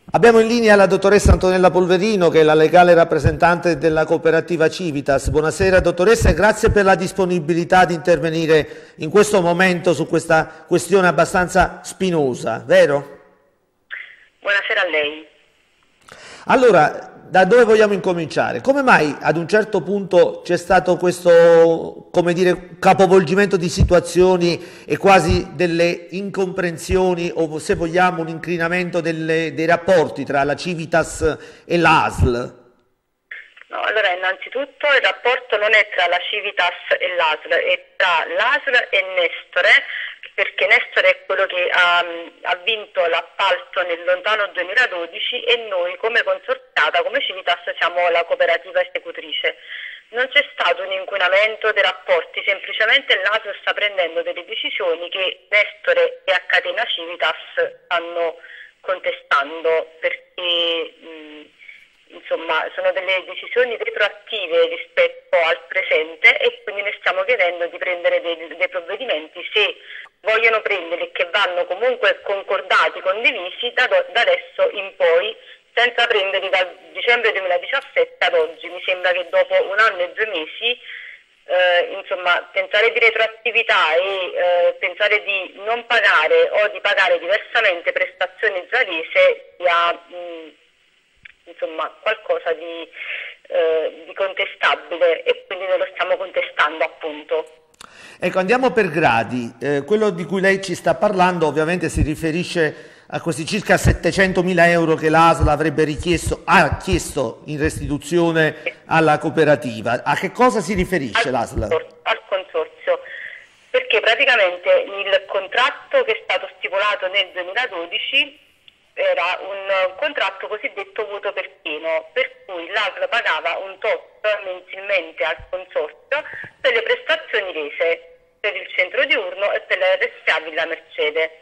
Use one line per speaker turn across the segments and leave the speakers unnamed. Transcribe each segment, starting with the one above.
Abbiamo in linea la dottoressa Antonella Polverino, che è la legale rappresentante della cooperativa Civitas. Buonasera dottoressa e grazie per la disponibilità di intervenire in questo momento su questa questione abbastanza spinosa, vero?
Buonasera a lei.
Allora, da dove vogliamo incominciare? Come mai ad un certo punto c'è stato questo, come dire, capovolgimento di situazioni e quasi delle incomprensioni o, se vogliamo, un incrinamento dei rapporti tra la Civitas e l'ASL?
No, allora, innanzitutto il rapporto non è tra la Civitas e l'ASL, è tra l'ASL e Nestore, perché Nestore è quello che ha vinto l'appalto nel lontano 2012 e noi come consorziata, come Civitas, siamo la cooperativa esecutrice. Non c'è stato un inquinamento dei rapporti, semplicemente l'ASL sta prendendo delle decisioni che Nestore e a catena Civitas stanno contestando, perché insomma sono delle decisioni retroattive rispetto al presente e quindi ne stiamo chiedendo di prendere dei provvedimenti, se vogliono prendere, che vanno comunque concordati, condivisi da adesso in poi, senza prenderli dal dicembre 2017 ad oggi. Mi sembra che dopo 1 anno e 2 mesi insomma pensare di retroattività e pensare di non pagare o di pagare diversamente prestazioni già rese sia insomma qualcosa di contestabile, e quindi noi lo stiamo contestando, appunto.
Ecco, andiamo per gradi. Quello di cui lei ci sta parlando ovviamente si riferisce a questi circa 700.000 euro che l'ASL avrebbe ha chiesto in restituzione alla cooperativa. A che cosa si riferisce l'ASL?
Al consorzio, perché praticamente il contratto che è stato stipulato nel 2012 era un contratto cosiddetto voto per pieno, per cui l'ASL pagava un tot mensilmente al consorzio per le prestazioni rese per il centro diurno e per la RSA Villa Mercede.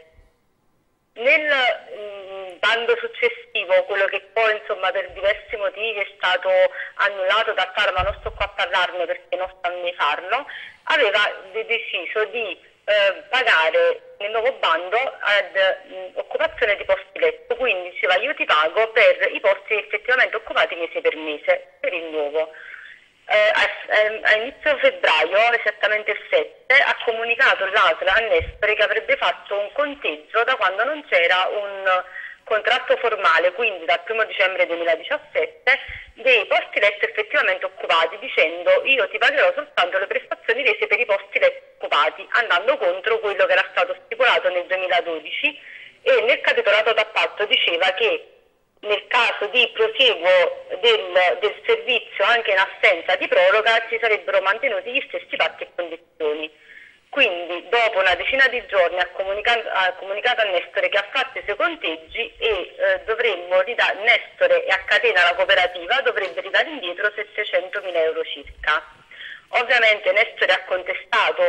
Nel bando successivo, quello che poi insomma per diversi motivi è stato annullato da TAR, ma non sto qua a parlarne perché non sta a me farlo, aveva deciso di pagare nel nuovo bando ad occupazione di posti letto, quindi diceva io ti pago per i posti effettivamente occupati mese per mese per il nuovo. A inizio febbraio, esattamente il 7, ha comunicato l'ASL a Nestore che avrebbe fatto un conteggio da quando non c'era un contratto formale, quindi dal 1 dicembre 2017, dei posti letto effettivamente occupati, dicendo io ti pagherò soltanto le prestazioni rese per i posti letto occupati, andando contro quello che era stato stipulato nel 2012, e nel capitolato d'appalto diceva che nel caso di prosieguo del servizio anche in assenza di proroga si sarebbero mantenuti gli stessi patti e condizioni. Quindi dopo una decina di giorni ha comunicato a Nestore che ha fatto i suoi conteggi e Nestore e a catena la cooperativa dovrebbe ridare indietro 700.000 euro circa. Ovviamente Nestore ha contestato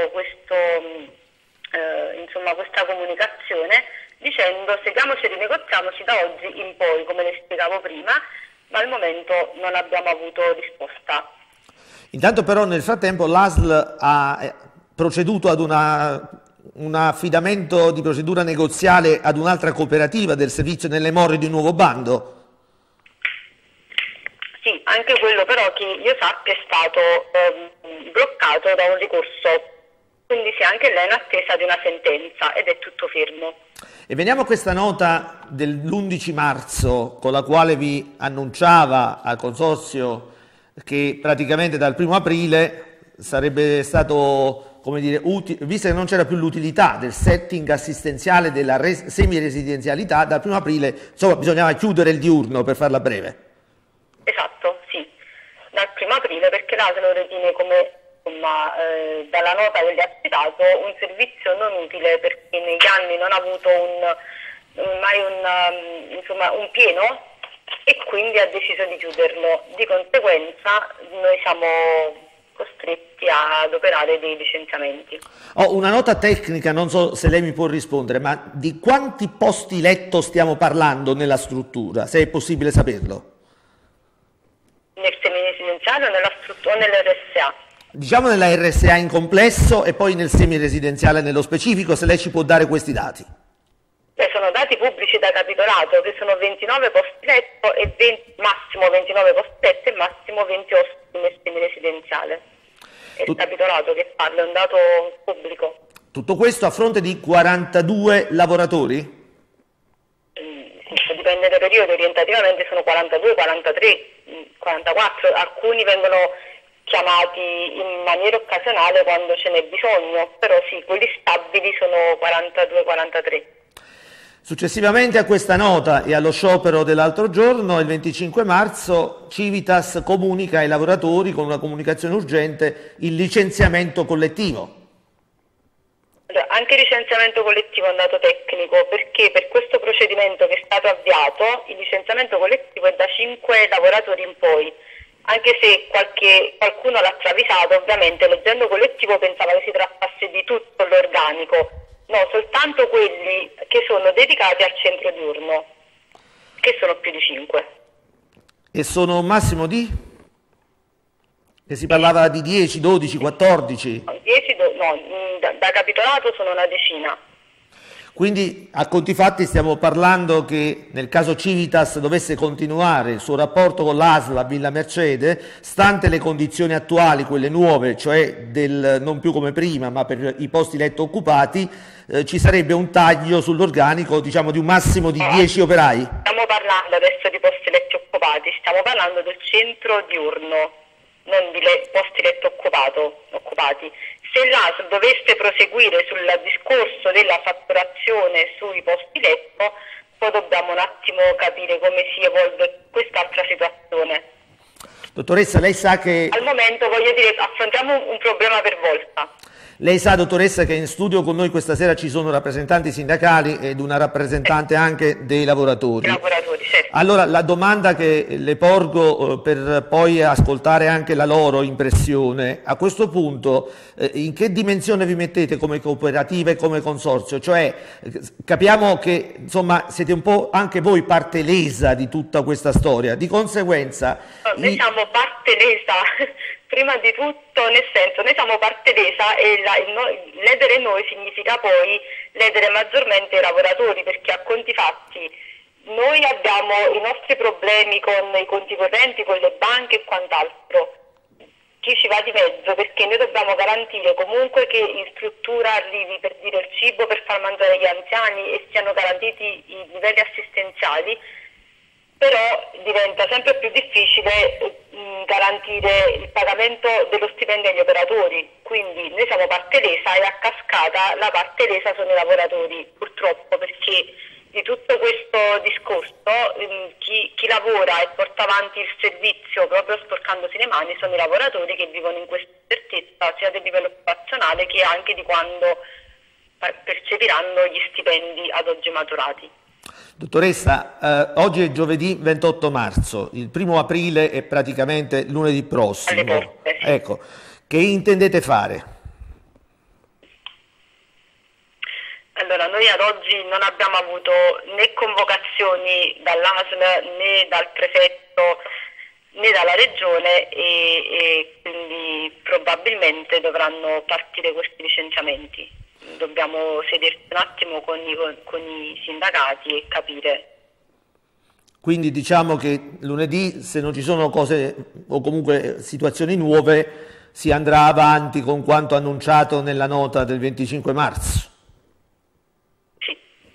questa comunicazione, dicendo seguiamoci e rinegoziamoci da oggi in poi, come le spiegavo prima, ma al momento non abbiamo avuto risposta.
Intanto però nel frattempo l'ASL ha proceduto ad un affidamento di procedura negoziale ad un'altra cooperativa del servizio nelle more di un nuovo bando.
Sì, anche quello però che io sappia è stato bloccato da un ricorso. Quindi sì, anche lei è in attesa di una sentenza ed è tutto fermo.
E veniamo a questa nota dell'11 marzo con la quale vi annunciava al consorzio che praticamente dal 1 aprile sarebbe stato, come dire, visto che non c'era più l'utilità del setting assistenziale della semiresidenzialità, dal 1 aprile insomma bisognava chiudere il diurno, per farla breve.
Esatto, sì, dal 1 aprile, perché l'ASL lo ritiene come dalla nota che gli ha citato un servizio non utile, perché negli anni non ha avuto un pieno e quindi ha deciso di chiuderlo. Di conseguenza noi siamo costretti ad operare dei licenziamenti.
Ho una nota tecnica, non so se lei mi può rispondere, ma di quanti posti letto stiamo parlando nella struttura, se è possibile saperlo?
Nel semiresidenziale o nella struttura o nell'RSA?
Diciamo nella RSA in complesso e poi nel semiresidenziale nello specifico, se lei ci può dare questi dati.
Sono dati pubblici da capitolato, che sono 29 posti letto e massimo 29 posti letto e massimo 20 ospiti in residenziale. È il capitolato che parla, è un dato pubblico.
Tutto questo a fronte di 42 lavoratori?
Dipende dai periodi, orientativamente sono 42, 43, 44, alcuni vengono chiamati in maniera occasionale quando ce n'è bisogno, però sì, quelli stabili sono 42, 43.
Successivamente a questa nota e allo sciopero dell'altro giorno, il 25 marzo, Civitas comunica ai lavoratori con una comunicazione urgente il licenziamento collettivo.
Anche il licenziamento collettivo è un dato tecnico, perché per questo procedimento che è stato avviato il licenziamento collettivo è da 5 lavoratori in poi, anche se qualcuno l'ha travisato, ovviamente leggendo collettivo pensava che si trattasse di tutto l'organico, no, soltanto quelli che sono dedicati al centro diurno, che sono più di 5.
E sono un massimo di? Che si parlava di 10, 12, 14?
Da capitolato sono una decina.
Quindi a conti fatti stiamo parlando che nel caso Civitas dovesse continuare il suo rapporto con l'ASL a Villa Mercede, stante le condizioni attuali, quelle nuove, cioè non più come prima ma per i posti letto occupati, ci sarebbe un taglio sull'organico, diciamo, di un massimo di 10 operai?
Stiamo parlando adesso di posti letti occupati, stiamo parlando del centro diurno, non di posti letto occupati. Se l'ASL dovesse proseguire sul discorso della fatturazione sui posti letto, poi dobbiamo un attimo capire come si evolve quest'altra situazione.
Dottoressa, lei sa che...
Al momento, voglio dire, affrontiamo un problema per volta.
Lei sa, dottoressa, che in studio con noi questa sera ci sono rappresentanti sindacali ed una rappresentante anche dei lavoratori.
Certo.
Allora, la domanda che le porgo per poi ascoltare anche la loro impressione, a questo punto in che dimensione vi mettete come cooperativa e come consorzio? Cioè, capiamo che insomma siete un po' anche voi parte lesa di tutta questa storia, di conseguenza...
Noi siamo parte lesa. Prima di tutto, nel senso, noi siamo parte lesa e ledere noi significa poi ledere maggiormente i lavoratori, perché a conti fatti noi abbiamo i nostri problemi con i conti correnti, con le banche e quant'altro. Chi ci va di mezzo, perché noi dobbiamo garantire comunque che in struttura arrivi, per dire, il cibo per far mangiare gli anziani e siano garantiti i livelli assistenziali, però diventa sempre più difficile garantire il pagamento dello stipendio agli operatori, quindi noi siamo parte lesa e a cascata la parte lesa sono i lavoratori, purtroppo, perché di tutto questo discorso chi lavora e porta avanti il servizio proprio sporcandosi le mani sono i lavoratori che vivono in questa incertezza sia del livello occupazionale che anche di quando percepiranno gli stipendi ad oggi maturati.
Dottoressa, oggi è giovedì 28 marzo, il 1° aprile è praticamente lunedì prossimo.
Alle porte, sì.
Ecco, che intendete fare?
Allora, noi ad oggi non abbiamo avuto né convocazioni dall'ASL né dal prefetto né dalla regione e quindi probabilmente dovranno partire questi licenziamenti. Dobbiamo sederci un attimo con i sindacati e capire.
Quindi diciamo che lunedì, se non ci sono cose o comunque situazioni nuove, si andrà avanti con quanto annunciato nella nota del 25 marzo.
Sì.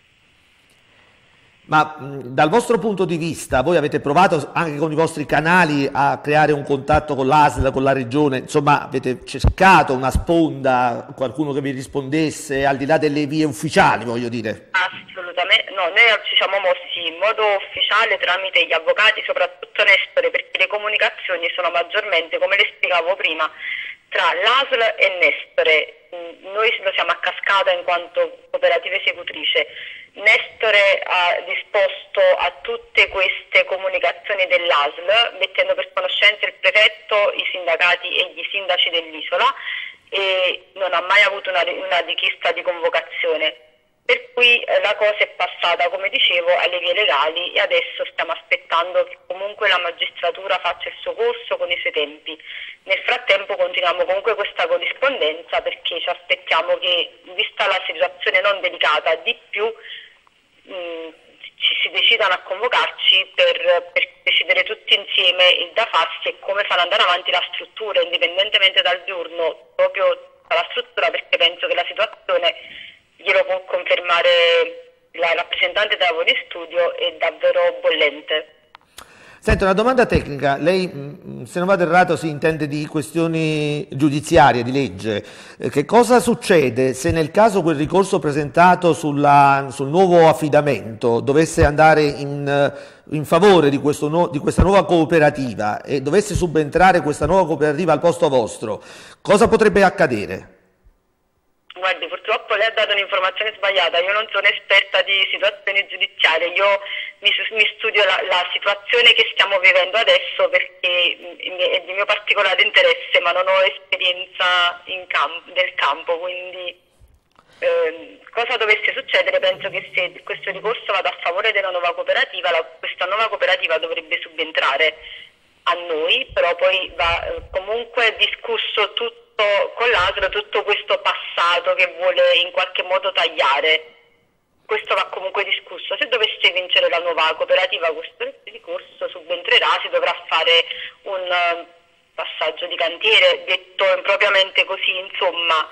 Ma dal vostro punto di vista, voi avete provato anche con i vostri canali a creare un contatto con l'ASL, con la regione, insomma avete cercato una sponda, qualcuno che vi rispondesse al di là delle vie ufficiali, voglio dire?
Assolutamente, no, noi ci siamo mossi in modo ufficiale tramite gli avvocati, soprattutto Nestore, perché le comunicazioni sono maggiormente, come le spiegavo prima, tra l'ASL e Nestore. Noi lo siamo a cascata in quanto cooperativa esecutrice. Nestore ha disposto a tutte queste comunicazioni dell'ASL, mettendo per conoscenza il prefetto, i sindacati e gli sindaci dell'isola, e non ha mai avuto una richiesta di convocazione. Per cui la cosa è passata, come dicevo, alle vie legali e adesso stiamo aspettando che comunque la magistratura faccia il suo corso con i suoi tempi. Nel frattempo continuiamo comunque questa corrispondenza perché ci aspettiamo che, vista la situazione non delicata, di più ci si decidano a convocarci per decidere tutti insieme il da farsi e come far andare avanti la struttura, indipendentemente dal giorno, proprio dalla struttura, perché penso che la situazione, glielo può confermare la rappresentante della Lavori Studio, è davvero bollente.
Senta, una domanda tecnica, lei se non vado errato si intende di questioni giudiziarie, di legge. Che cosa succede se nel caso quel ricorso presentato sul nuovo affidamento dovesse andare in favore di questa nuova cooperativa e dovesse subentrare questa nuova cooperativa al posto vostro, cosa potrebbe accadere?
Guardi, purtroppo lei ha dato un'informazione sbagliata, io non sono esperta di situazioni giudiziarie, io mi studio la situazione che stiamo vivendo adesso perché è di mio particolare interesse, ma non ho esperienza del campo, quindi cosa dovesse succedere? Penso che se questo ricorso vada a favore della nuova cooperativa, questa nuova cooperativa dovrebbe subentrare a noi, però poi va comunque discusso tutto con l'ASL, tutto questo passato che vuole in qualche modo tagliare. Questo va comunque discusso. Se dovesse vincere la nuova cooperativa questo ricorso subentrerà, si dovrà fare un passaggio di cantiere, detto impropriamente così, insomma,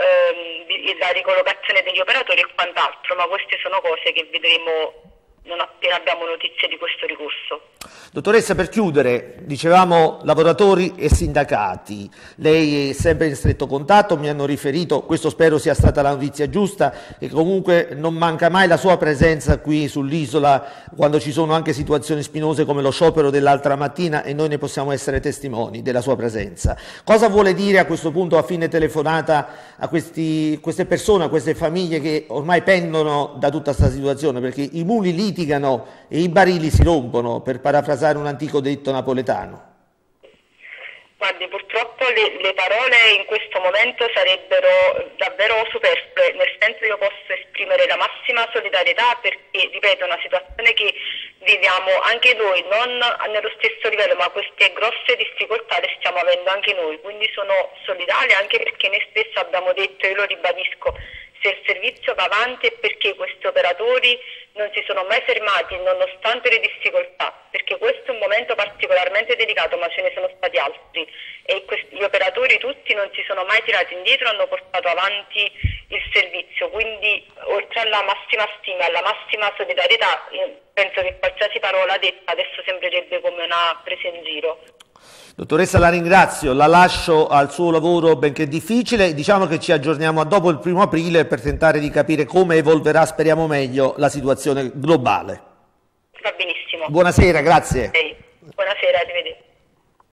la ricollocazione degli operatori e quant'altro, ma queste sono cose che vedremo non appena abbiamo notizie di questo ricorso.
Dottoressa, per chiudere, dicevamo lavoratori e sindacati, lei è sempre in stretto contatto, mi hanno riferito, questo spero sia stata la notizia giusta, che comunque non manca mai la sua presenza qui sull'isola quando ci sono anche situazioni spinose come lo sciopero dell'altra mattina e noi ne possiamo essere testimoni della sua presenza. Cosa vuole dire a questo punto a fine telefonata a queste persone, a queste famiglie che ormai pendono da tutta questa situazione, perché i muli litigano e i barili si rompono, per parafrasare un antico detto napoletano?
Guardi, purtroppo le parole in questo momento sarebbero davvero superflue, nel senso io posso esprimere la massima solidarietà perché, ripeto, è una situazione che viviamo anche noi, non nello stesso livello, ma queste grosse difficoltà le stiamo avendo anche noi, quindi sono solidaria anche perché noi stessi abbiamo detto, io lo ribadisco, se il servizio va avanti è perché questi operatori non si sono mai fermati nonostante le difficoltà, perché questo è un momento particolarmente delicato, ma ce ne sono stati altri e gli operatori tutti non si sono mai tirati indietro, hanno portato avanti il servizio, quindi oltre alla massima stima, alla massima solidarietà, penso che qualsiasi parola detta adesso sembrerebbe come una presa in giro.
Dottoressa, la ringrazio, la lascio al suo lavoro benché difficile, diciamo che ci aggiorniamo a dopo il 1° aprile per tentare di capire come evolverà, speriamo meglio, la situazione globale.
Va benissimo.
Buonasera, grazie.
Buonasera, arrivederci.